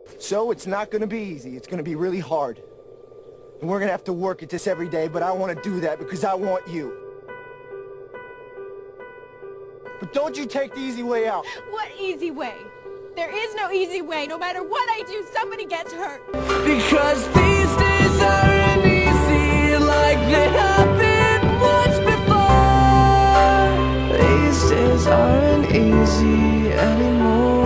So it's not gonna be easy. It's gonna be really hard. And we're gonna have to work at this every day, but I wanna do that because I want you. But don't you take the easy way out. What easy way? There is no easy way. No matter what I do, somebody gets hurt. Because these days aren't easy like they have been once before. These days aren't easy anymore.